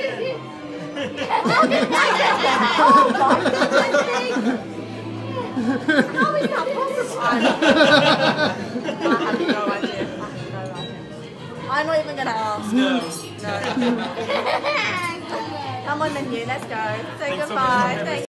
How is that possible? I have no idea. I'm not even going to ask. No. Come on, menu. Let's go. Say goodbye. Thanks.